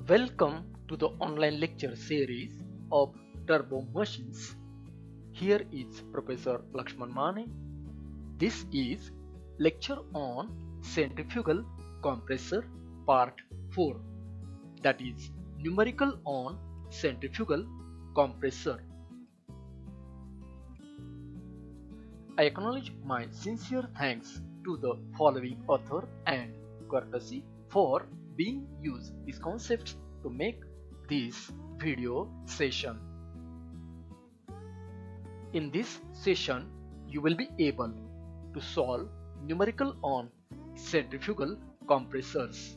Welcome to the online lecture series of Turbo Machines. Here is Professor Lakshman Mane. This is lecture on centrifugal compressor part 4, that is numerical on centrifugal compressor. I acknowledge my sincere thanks to the following author and courtesy for being used these concepts to make this video session. In this session, you will be able to solve numerical on centrifugal compressors.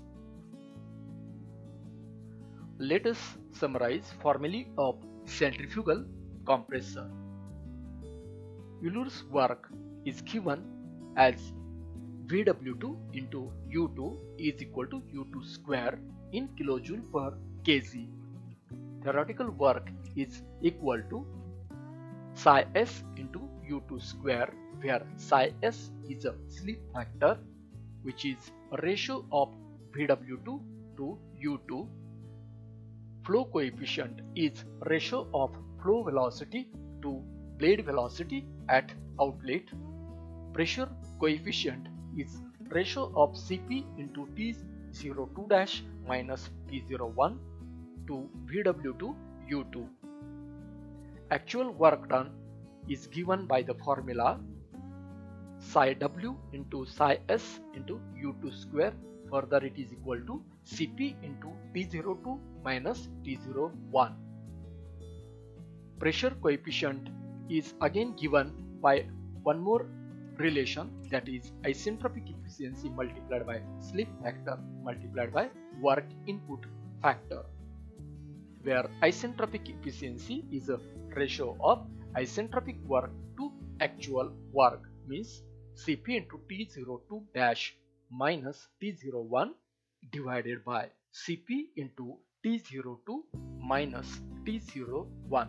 Let us summarize formulae of centrifugal compressor. Euler's work is given as VW2 into U2 is equal to U2 square in kilojoule per kg. Theoretical work is equal to psi s into U2 square, where psi s is a slip factor, which is a ratio of VW2 to U2. Flow coefficient is ratio of flow velocity to blade velocity at outlet. Pressure coefficient is ratio of Cp into T02- minus T01 to VW2 U2. Actual work done is given by the formula psi W into psi S into U2 square. Further, it is equal to Cp into T02 minus T01. Pressure coefficient is again given by one more relation, that is isentropic efficiency multiplied by slip factor multiplied by work input factor, where isentropic efficiency is a ratio of isentropic work to actual work, means Cp into T02- minus T01 divided by Cp into T02 minus T01.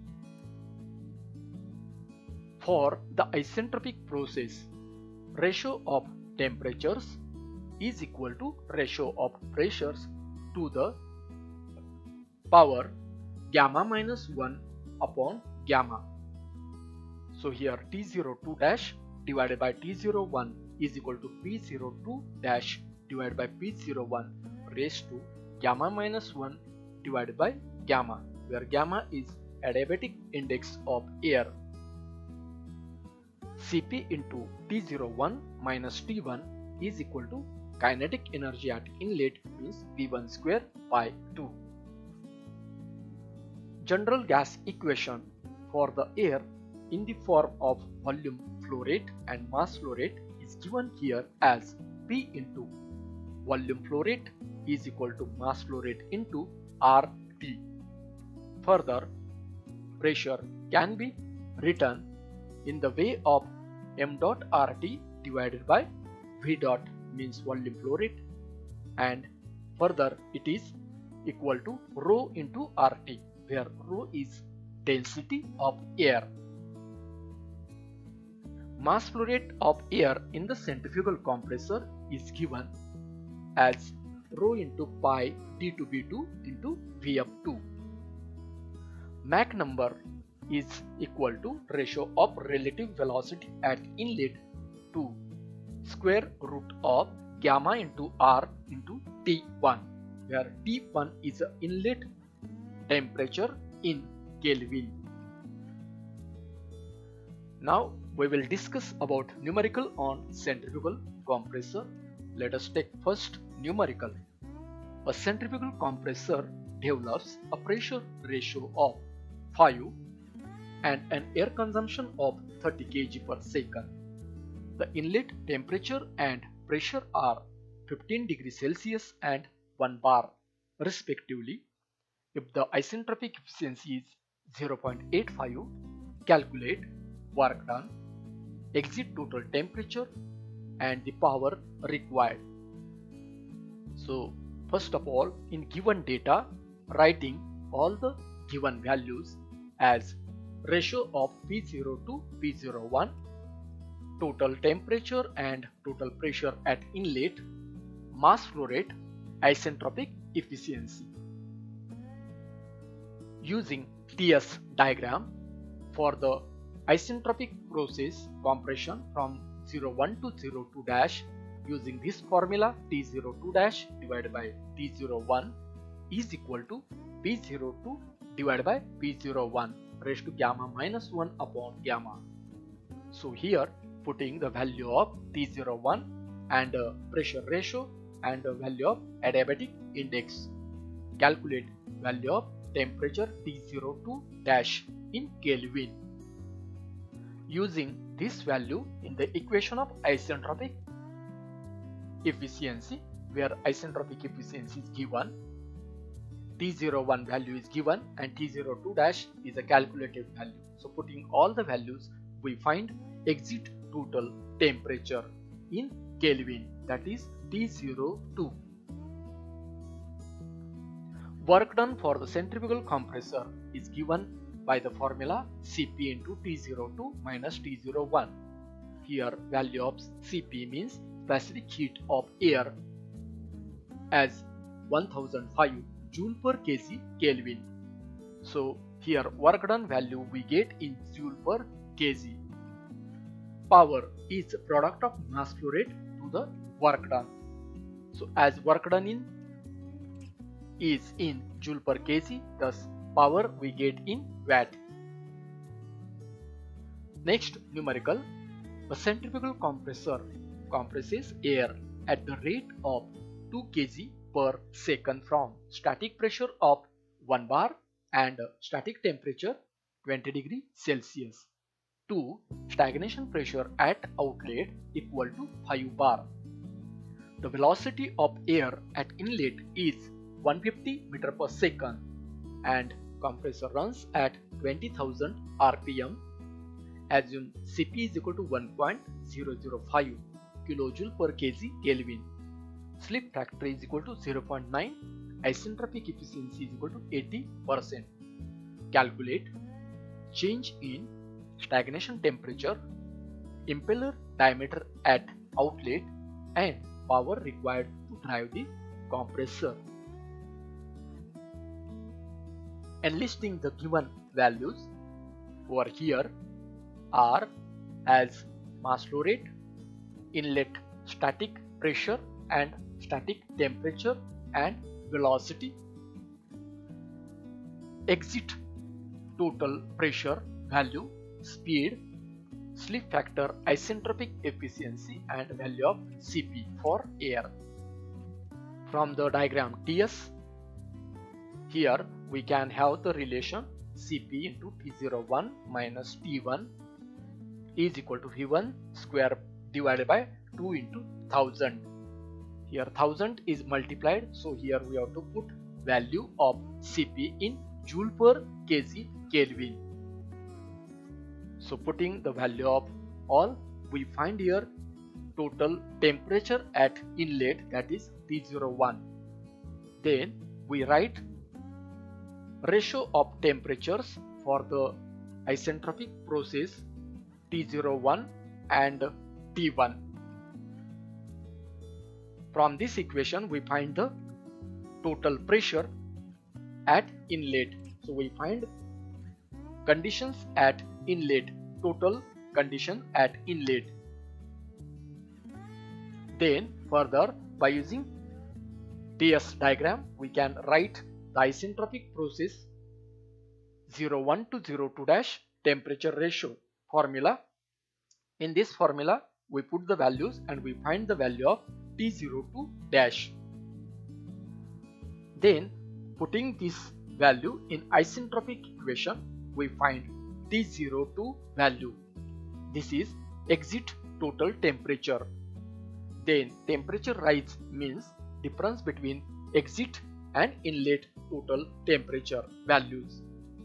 For the isentropic process, ratio of temperatures is equal to ratio of pressures to the power gamma minus 1 upon gamma. So here T02- divided by T01 is equal to P02- divided by P01 raised to gamma minus 1 divided by gamma, where gamma is adiabatic index of air. Cp into T01 minus T1 is equal to kinetic energy at inlet, means V1 square by 2. General gas equation for the air in the form of volume flow rate and mass flow rate is given here as P into volume flow rate is equal to mass flow rate into RT. Further, pressure can be written in the way of m dot RT divided by V dot, means volume flow rate, and further it is equal to rho into RT, where rho is density of air. Mass flow rate of air in the centrifugal compressor is given as rho into pi D2B2 into Vf2. Mach number is equal to ratio of relative velocity at inlet to square root of gamma into R into T1, where T1 is the inlet temperature in Kelvin. Now we will discuss about numerical on centrifugal compressor. Let us take first numerical. A centrifugal compressor develops a pressure ratio of 5 and an air consumption of 30 kg per second. The inlet temperature and pressure are 15 degrees Celsius and 1 bar respectively. If the isentropic efficiency is 0.85, calculate work done, exit total temperature and the power required. So first of all, in given data, writing all the given values as ratio of P0 to P01, total temperature and total pressure at inlet, mass flow rate, isentropic efficiency. Using TS diagram for the isentropic process compression from 01 to 02 dash, using this formula T02 dash divided by T01 is equal to P02 divided by P01 raised to gamma minus 1 upon gamma. So here putting the value of T01 and pressure ratio and value of adiabatic index. Calculate value of temperature T02 dash in Kelvin. Using this value in the equation of isentropic efficiency, where isentropic efficiency is given, T01 value is given and T02 dash is a calculated value. So putting all the values, we find exit total temperature in Kelvin, that is T02. Work done for the centrifugal compressor is given by the formula Cp into T02 minus T01. Here value of Cp means specific heat of air as 1005 joule per kg Kelvin. So here work done value we get in joule per kg. Power is product of mass flow rate to the work done. So as work done is in joule per kg, thus power we get in watt. Next numerical, a centrifugal compressor compresses air at the rate of 2 kg per second from static pressure of 1 bar and static temperature 20 degree Celsius to stagnation pressure at outlet equal to 5 bar. The velocity of air at inlet is 150 meter per second and compressor runs at 20,000 rpm. Assume Cp is equal to 1.005 kilojoule per kg Kelvin. Slip factor is equal to 0.9. Isentropic efficiency is equal to 80%. Calculate change in stagnation temperature, impeller diameter at outlet and power required to drive the compressor. Enlisting the given values over here are as mass flow rate, inlet static pressure and static temperature and velocity, exit total pressure value, speed, slip factor, isentropic efficiency and value of Cp for air. From the diagram TS, here we can have the relation Cp into T01 minus T1 is equal to V1 square divided by 2 into 1000. Here 1000 is multiplied, so here we have to put value of Cp in joule per kg Kelvin. So putting the value of all, we find here total temperature at inlet, that is T01. Then we write ratio of temperatures for the isentropic process T01 and T1. From this equation we find the total pressure at inlet. So we find conditions at inlet, total condition at inlet. Then further, by using TS diagram we can write the isentropic process 01 to 02 dash temperature ratio formula. In this formula we put the values and we find the value of T02 dash. Then putting this value in isentropic equation we find T02 value. This is exit total temperature. Then temperature rise means difference between exit and inlet total temperature values.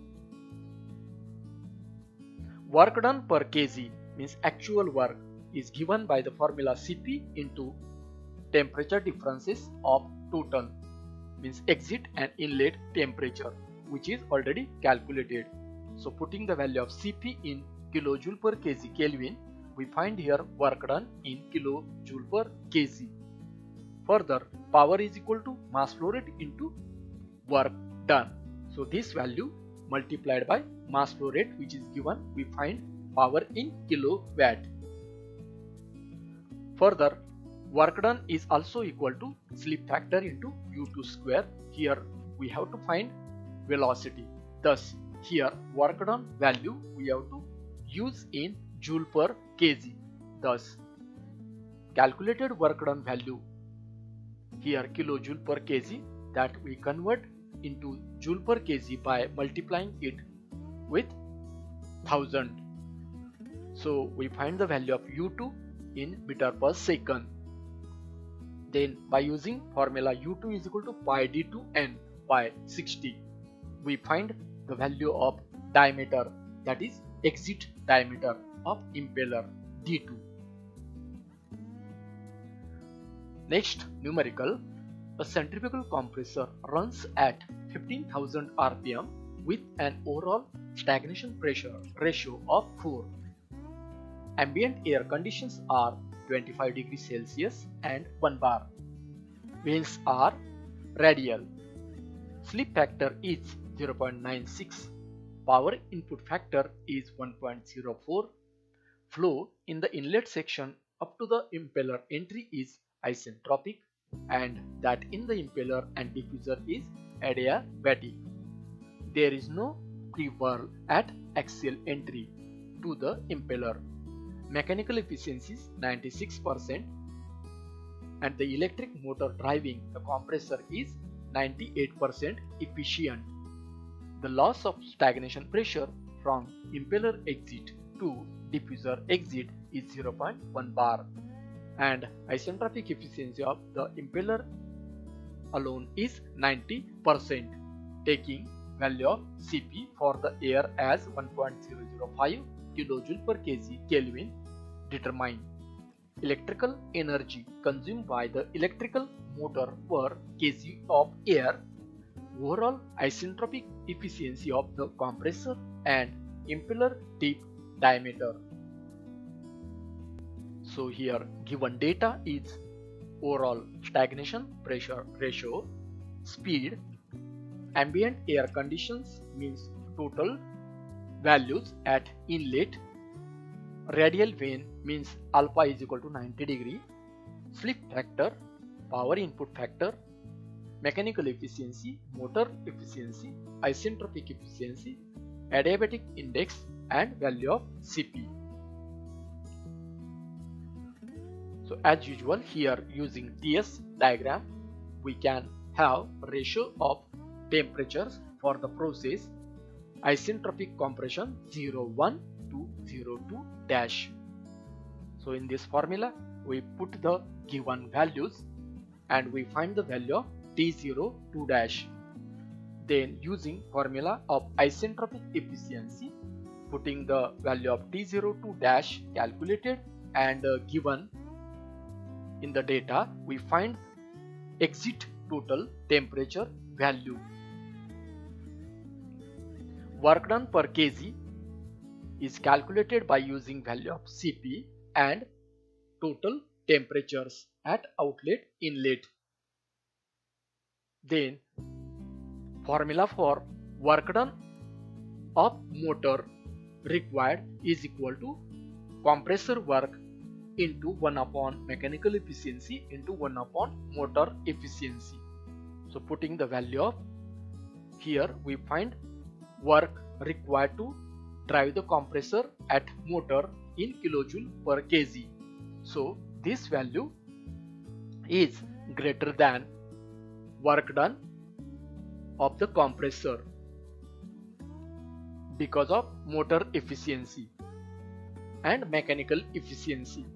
Work done per kg means actual work is given by the formula Cp into temperature differences of total means exit and inlet temperature, which is already calculated. So putting the value of Cp in kilojoule per kg Kelvin, we find here work done in kilojoule per kg. Further, power is equal to mass flow rate into work done. So this value multiplied by mass flow rate, which is given. We find power in kilowatt. Further, work done is also equal to slip factor into U2 square. Here we have to find velocity. Thus, here work done value we have to use in joule per kg. Thus, calculated work done value here kilojoule per kg, that we convert into joule per kg by multiplying it with 1000. So we find the value of U2 in meter per second. Then by using formula U2 is equal to pi d2n by 60, we find the value of diameter, that is exit diameter of impeller d2. Next numerical, a centrifugal compressor runs at 15,000 rpm with an overall stagnation pressure ratio of 4. Ambient air conditions are 25 degrees Celsius and 1 bar. Vanes are radial. Slip factor is 0.96. Power input factor is 1.04. Flow in the inlet section up to the impeller entry is isentropic, and that in the impeller and diffuser is adiabatic. There is no free whirl at axial entry to the impeller. Mechanical efficiency is 96%, and the electric motor driving the compressor is 98% efficient. The loss of stagnation pressure from impeller exit to diffuser exit is 0.1 bar, and isentropic efficiency of the impeller alone is 90%, taking value of Cp for the air as 1.005 kJ per kg Kelvin. Determine electrical energy consumed by the electrical motor per kg of air, overall isentropic efficiency of the compressor, and impeller tip diameter. So here given data is overall stagnation pressure ratio, speed, ambient air conditions means total values at inlet, radial vane means alpha is equal to 90 degree, slip factor, power input factor, mechanical efficiency, motor efficiency, isentropic efficiency, adiabatic index, and value of Cp. So as usual, here using TS diagram we can have ratio of temperatures for the process isentropic compression 01 to 02 dash. So in this formula we put the given values and we find the value of T02 dash. Then using formula of isentropic efficiency, putting the value of T02 dash calculated and given in the data, we find exit total temperature value. Work done per kg is calculated by using value of Cp and total temperatures at outlet inlet. Then formula for work done of motor required is equal to compressor work into 1 upon mechanical efficiency into 1 upon motor efficiency. So putting the value of, here we find work required to drive the compressor at motor in kilojoule per kg. So this value is greater than work done of the compressor because of motor efficiency and mechanical efficiency.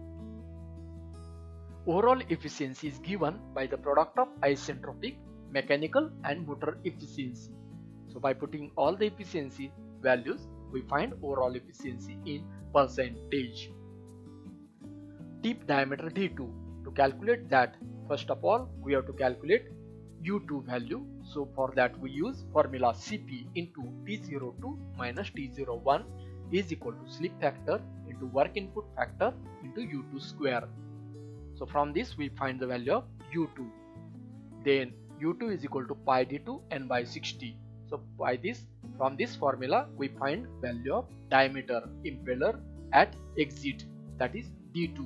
Overall efficiency is given by the product of isentropic, mechanical and motor efficiency. So by putting all the efficiency values, we find overall efficiency in percentage. Tip diameter D2. To calculate that, first of all we have to calculate U2 value. So for that we use formula Cp into T02 minus T01 is equal to slip factor into work input factor into U2 square. So from this we find the value of U2. Then U2 is equal to pi d2 n by 60. So by this From this formula we find value of diameter impeller at exit, that is D2.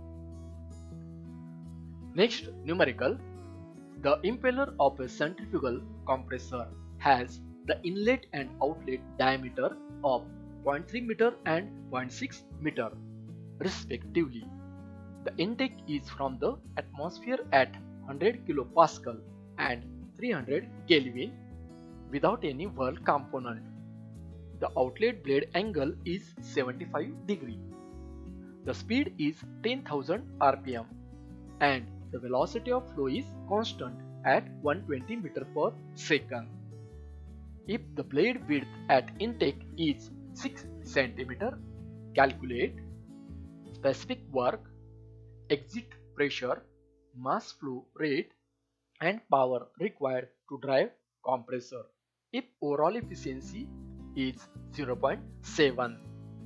Next numerical. The impeller of a centrifugal compressor has the inlet and outlet diameter of 0.3 meter and 0.6 meter respectively. The intake is from the atmosphere at 100 kilopascal and 300 Kelvin without any whirl component. The outlet blade angle is 75 degree. The speed is 10,000 rpm and the velocity of flow is constant at 120 meter per second. If the blade width at intake is 6 cm, calculate specific work, exit pressure, mass flow rate and power required to drive compressor if overall efficiency is 0.7.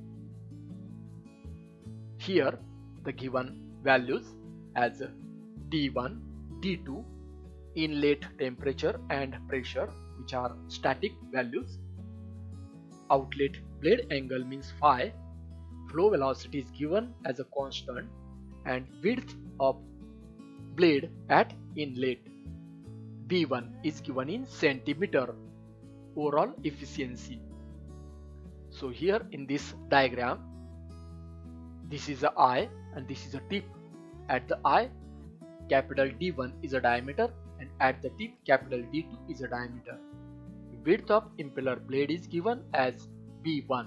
Here the given values as D1, D2, inlet temperature and pressure, which are static values. Outlet blade angle means phi. Flow velocity is given as a constant and width of blade at inlet V1 is given in centimeter. Overall efficiency. So here in this diagram, this is the eye and this is a tip. At the eye, capital D1 is a diameter and at the tip capital D2 is a diameter. Width of impeller blade is given as B1.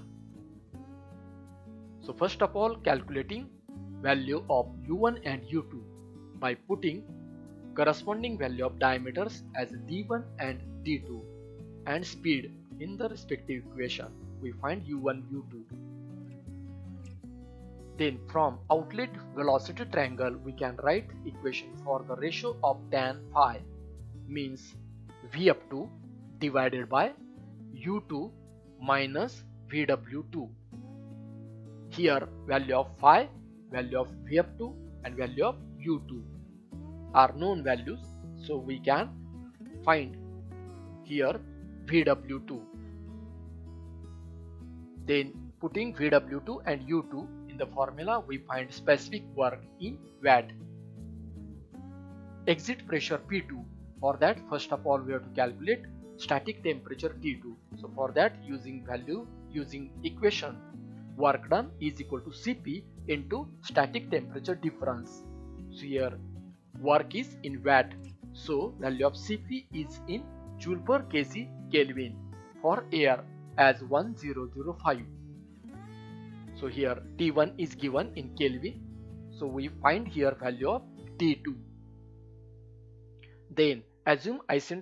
So first of all, calculating value of U1 and U2 by putting corresponding value of diameters as D1 and D2 and speed in the respective equation. We find U1, U2. Then from outlet velocity triangle we can write equation for the ratio of tan phi means V up to divided by U2 minus VW2. Here value of phi, value of V up to and value of U2 are known values, so we can find here VW2. Then putting VW2 and U2 in the formula we find specific work in watt. Exit pressure P2. For that first of all we have to calculate static temperature T2. So for that using equation, work done is equal to Cp into static temperature difference. So here work is in watt, so value of Cp is in joule per kg Kelvin for air as 1005. So here T1 is given in Kelvin, so we find here value of T2. Then assume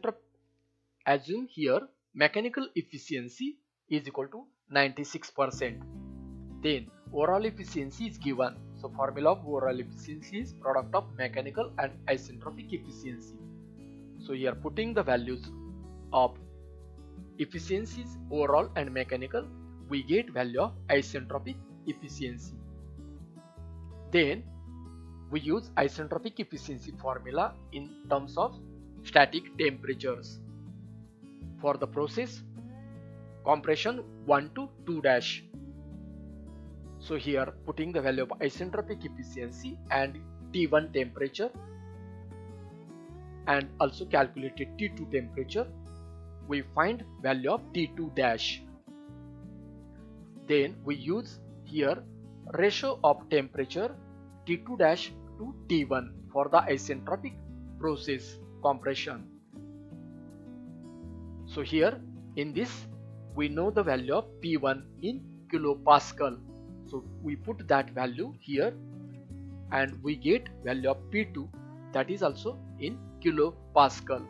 here mechanical efficiency is equal to 96%. Then overall efficiency is given. So formula of overall efficiency is product of mechanical and isentropic efficiency. So here putting the values of efficiencies overall and mechanical, we get value of isentropic efficiency. Then we use isentropic efficiency formula in terms of static temperatures. For the process compression 1 to 2 dash. So here putting the value of isentropic efficiency and T1 temperature and also calculated T2 temperature, we find value of T2 dash. Then we use here ratio of temperature T2 dash to T1 for the isentropic process compression. So here in this we know the value of P1 in kilopascal. So we put that value here and we get value of P2, that is also in kilopascal.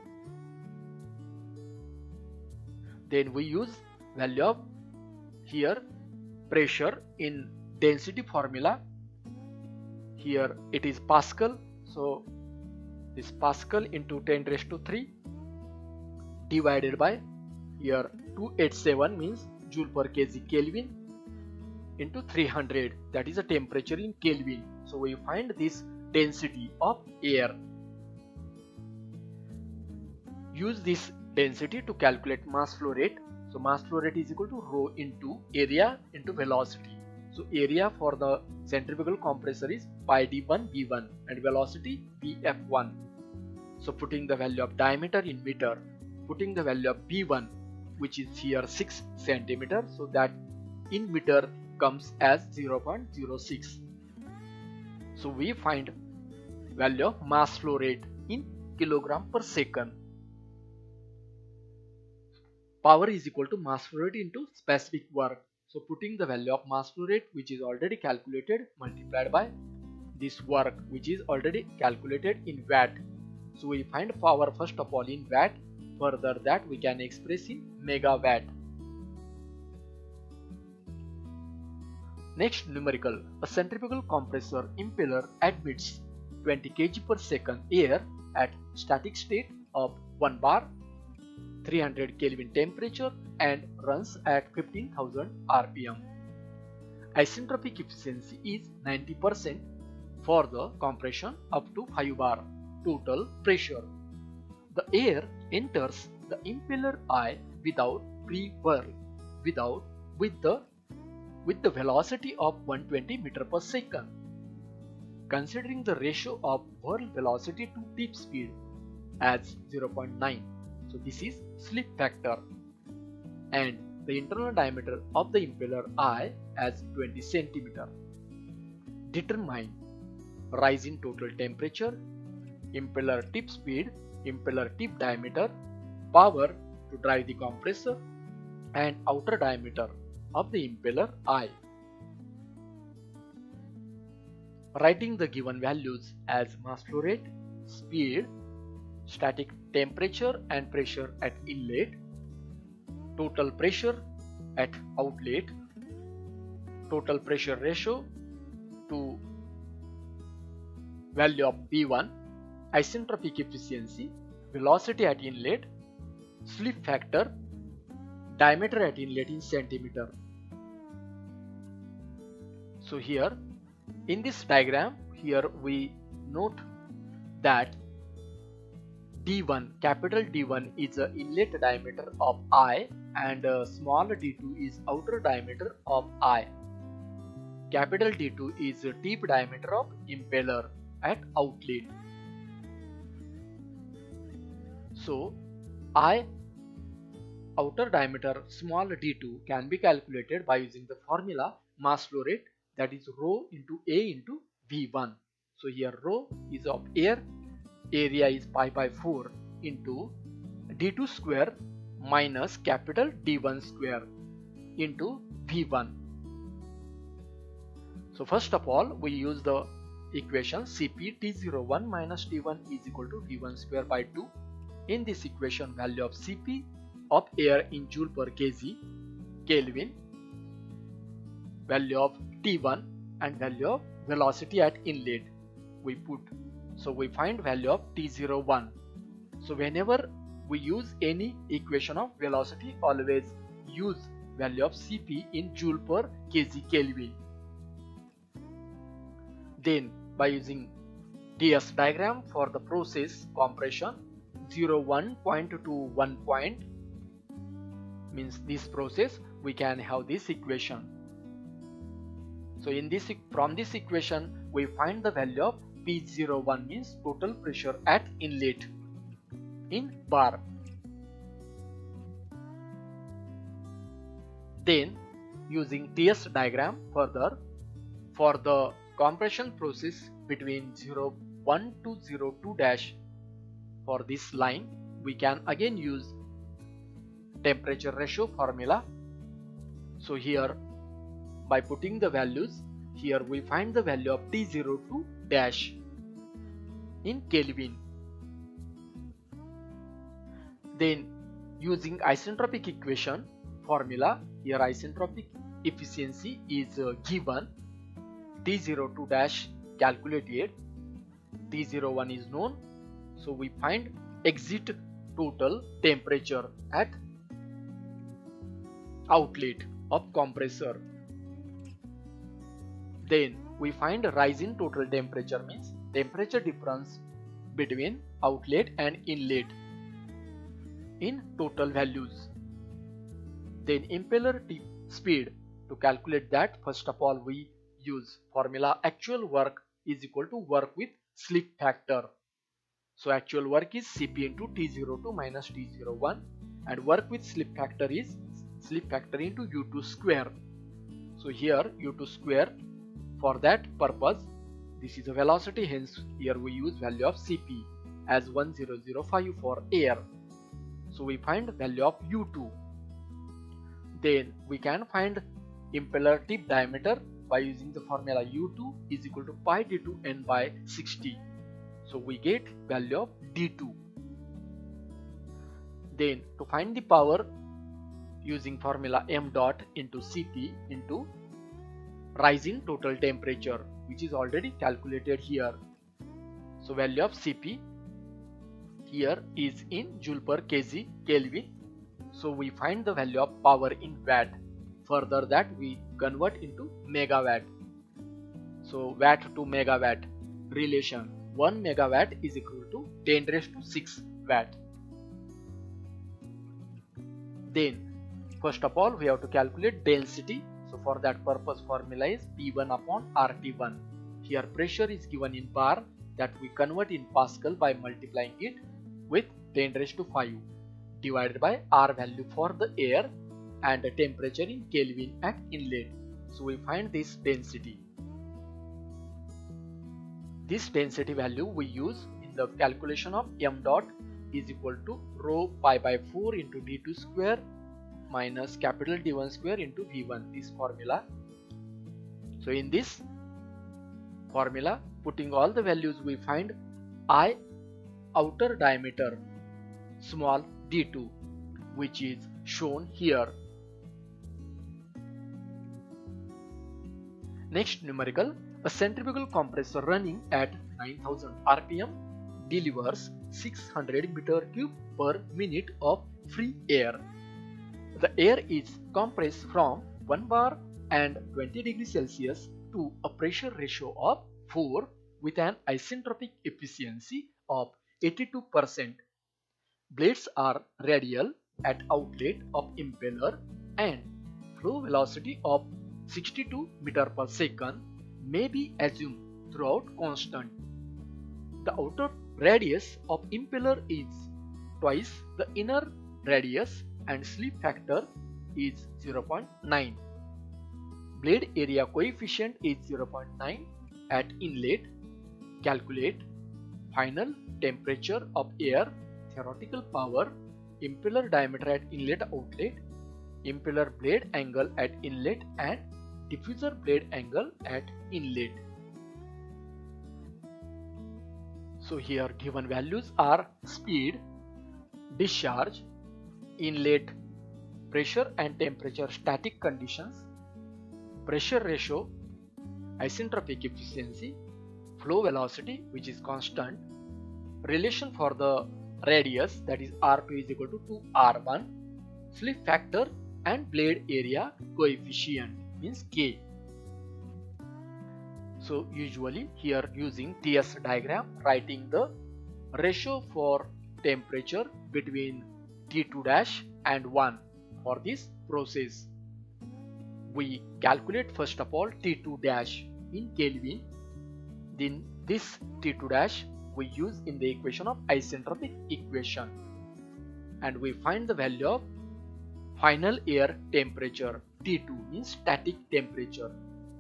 Then we use value of here pressure in density formula. Here it is Pascal, so this Pascal into 10 raised to 3 divided by here 287 means joule per kg Kelvin into 300, that is a temperature in Kelvin. So we find this density of air. Use this density to calculate mass flow rate. So mass flow rate is equal to rho into area into velocity. So area for the centrifugal compressor is pi d1 v1 and velocity vf1. So putting the value of diameter in meter, putting the value of v1, which is here 6 centimeter, so that in meter comes as 0.06. So we find value of mass flow rate in kilogram per second. Power is equal to mass flow rate into specific work. So putting the value of mass flow rate, which is already calculated, multiplied by this work, which is already calculated in watt. So we find power first of all in watt, further that we can express in megawatt. Next numerical, a centrifugal compressor impeller admits 20 kg per second air at static state of 1 bar, 300 Kelvin temperature and runs at 15,000 rpm. Isentropic efficiency is 90% for the compression up to 5 bar. Total pressure. The air enters the impeller eye without pre-whirl, with the velocity of 120 meter per second. Considering the ratio of whirl velocity to tip speed as 0.9. So this is slip factor, and the internal diameter of the impeller eye as 20 centimeter. Determine rise in total temperature, impeller tip speed, impeller tip diameter, power to drive the compressor, and outer diameter of the impeller eye. Writing the given values as mass flow rate, speed, static temperature and pressure at inlet, total pressure at outlet, total pressure ratio to value of P1, isentropic efficiency, velocity at inlet, slip factor, diameter at inlet in centimeter. So here in this diagram, here we note that D1, capital D1 is the inlet diameter of eye and small d2 is outer diameter of eye. Capital D2 is the tip diameter of impeller at outlet. So eye outer diameter small d2 can be calculated by using the formula mass flow rate, that is rho into A into V1. So here rho is of air, area is pi by 4 into d2 square minus capital D1 square into V1. So first of all we use the equation Cp T01 minus T1 is equal to V1 square by 2. In this equation value of Cp of air in joule per kg, Kelvin, value of T1 and value of velocity at inlet we put. So we find value of T01. So whenever we use any equation of velocity, always use value of Cp in joule per kg Kelvin. Then by using TS diagram for the process compression, 0.1 point to 1 point means this process, we can have this equation. So in this, from this equation we find the value of P01 means total pressure at inlet in bar. Then using TS diagram further for the compression process between 01 to 02 dash, for this line we can again use temperature ratio formula. So here by putting the values, here we find the value of T02 dash in Kelvin. Then using isentropic equation formula, here isentropic efficiency is given, T02 dash calculated, T01 is known, so we find exit total temperature at outlet of compressor. Then we find a rise in total temperature means temperature difference between outlet and inlet in total values. Then impeller tip speed. To calculate that, first of all we use formula actual work is equal to work with slip factor. So actual work is Cp into T02 minus T01 and work with slip factor is slip factor into U2 square. So here U2 square, for that purpose this is a velocity, hence here we use value of Cp as 1005 for air. So we find value of U2. Then we can find impeller tip diameter by using the formula U2 is equal to pi d2n by 60. So we get value of d2. Then to find the power, using formula m dot into Cp into rise in total temperature, which is already calculated here. So value of Cp here is in joule per kg Kelvin. So we find the value of power in watt. Further that we convert into megawatt. So watt to megawatt relation, 1 megawatt is equal to 10 raised to 6 watt. Then first of all we have to calculate density. So for that purpose formula is P1 upon RT1. Here pressure is given in bar, that we convert in Pascal by multiplying it with 10 raised to 5 divided by R value for the air and the temperature in Kelvin at inlet. So we find this density. This density value we use in the calculation of m dot is equal to rho pi by 4 into d2 square minus capital D1 square into V1, this formula. So in this formula, putting all the values, we find I outer diameter small d2, which is shown here. Next numerical, a centrifugal compressor running at 9000 rpm delivers 600 meter cube per minute of free air. The air is compressed from 1 bar and 20 degrees Celsius to a pressure ratio of 4 with an isentropic efficiency of 82%. Blades are radial at outlet of impeller and flow velocity of 62 meter per second may be assumed throughout constant. The outer radius of impeller is twice the inner radius and slip factor is 0.9. Blade area coefficient is 0.9 at inlet. Calculate final temperature of air, theoretical power, impeller diameter at inlet outlet, impeller blade angle at inlet and diffuser blade angle at inlet. So here given values are speed, discharge, inlet pressure and temperature static conditions, pressure ratio, isentropic efficiency, flow velocity which is constant, relation for the radius, that is R2 is equal to 2R1, slip factor and blade area coefficient means K. So usually here using TS diagram, writing the ratio for temperature between T2 dash and 1 for this process. We calculate first of all T2 dash in Kelvin, then this T2 dash we use in the equation of isentropic equation, and we find the value of final air temperature. T2 means static temperature.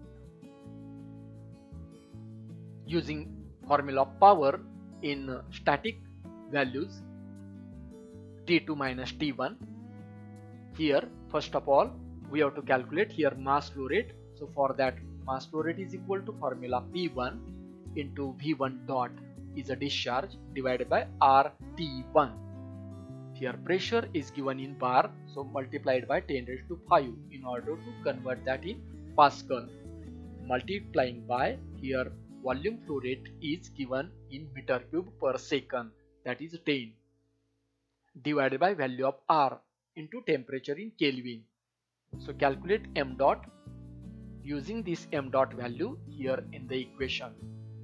Using formula of power in static values, T2 minus T1. Here first of all we have to calculate here mass flow rate. So for that, mass flow rate is equal to formula P1 into V1 dot is a discharge divided by RT1. Here pressure is given in bar, so multiplied by 10 raised to 5 in order to convert that in Pascal. Multiplying by here volume flow rate is given in meter cube per second, that is 10, divided by value of R into temperature in Kelvin. So calculate m dot using this m dot value here in the equation.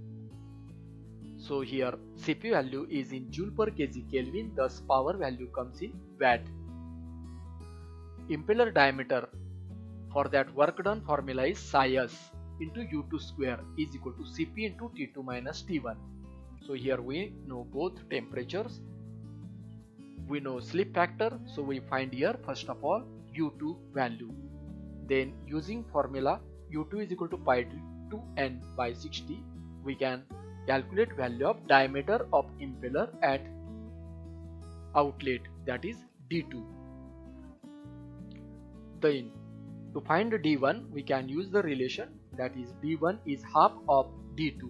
So here Cp value is in joule per kg Kelvin, thus power value comes in watt. impeller diameter, for that work done formula is psi s into u2 square is equal to Cp into T2 minus T1. So here we know both temperatures, we know slip factor, so we find here first of all u2 value. Then using formula u2 is equal to pi to n by 60, we can calculate value of diameter of impeller at outlet, that is d2. Then to find d1 we can use the relation, that is d1 is half of d2.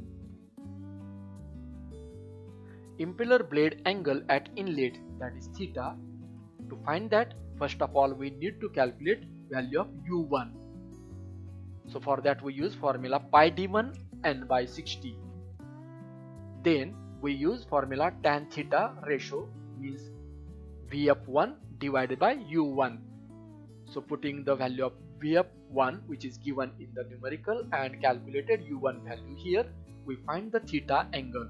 Impeller blade angle at inlet, that is theta. To find that, first of all we need to calculate value of u1. So for that we use formula pi d1 n by 60. Then we use formula tan theta ratio, means Vf1 divided by u1. So putting the value of Vf1 which is given in the numerical and calculated u1 value here, we find the theta angle.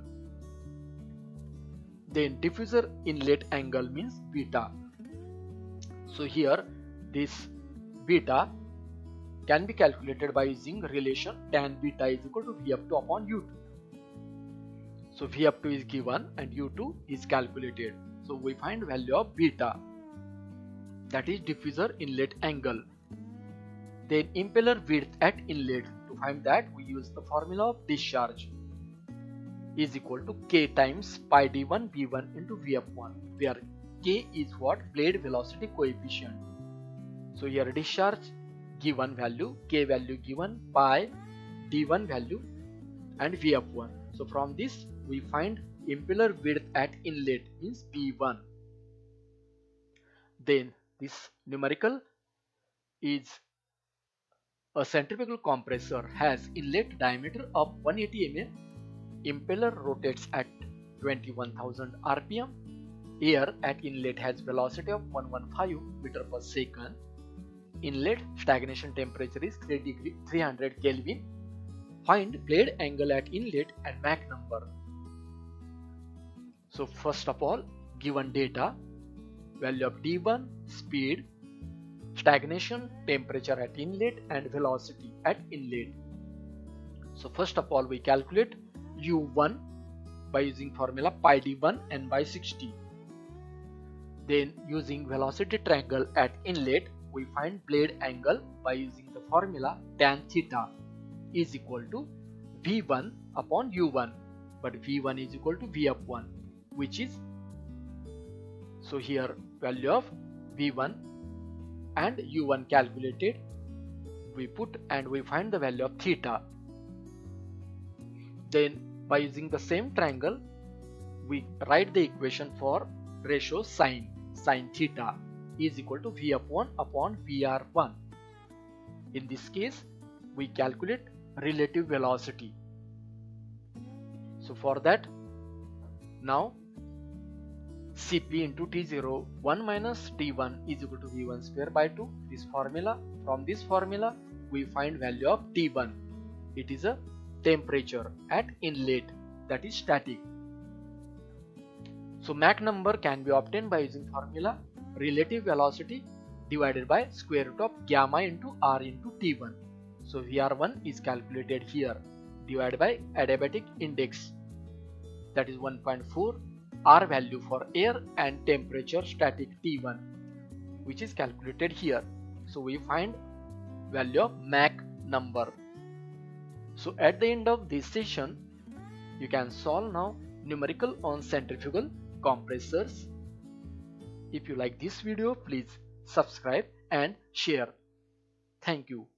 Then diffuser inlet angle means beta. So here this beta can be calculated by using relation tan beta is equal to Vf2 upon u2. So Vf2 is given and u2 is calculated. So we find value of beta, that is diffuser inlet angle. Then impeller width at inlet, to find that we use the formula of discharge is equal to k times pi d1 v1 into Vf1, where k is what? Blade velocity coefficient. So here discharge given value, k value given, pi d1 value and Vf1. So from this we find impeller width at inlet means b1. Then this numerical is a centrifugal compressor has inlet diameter of 180 mm, impeller rotates at 21,000 rpm, air at inlet has velocity of 115 meter per second, inlet stagnation temperature is 300 Kelvin, find blade angle at inlet and Mach number. So first of all, given data, value of d1, speed, stagnation, temperature at inlet and velocity at inlet. So first of all we calculate u1 by using formula pi d1 n by 60. Then using velocity triangle at inlet we find blade angle by using the formula tan theta is equal to v1 upon u1, but v1 is equal to vf1, which is, so here value of v1 and u1 calculated we put and we find the value of theta. Then by using the same triangle we write the equation for ratio sin theta is equal to Vf1 upon Vr1. In this case we calculate relative velocity. So for that, now Cp into T0 1 minus T1 is equal to V1 square by 2. This formula, from this formula we find value of T1. It is a temperature at inlet, that is static. So Mach number can be obtained by using formula relative velocity divided by square root of gamma into R into T1. So Vr1 is calculated here, divided by adiabatic index, that is 1.4, R value for air and temperature static T1, which is calculated here. So we find value of Mach number. So at the end of this session you can solve now numerical on centrifugal compressors. If you like this video, please subscribe and share. Thank you.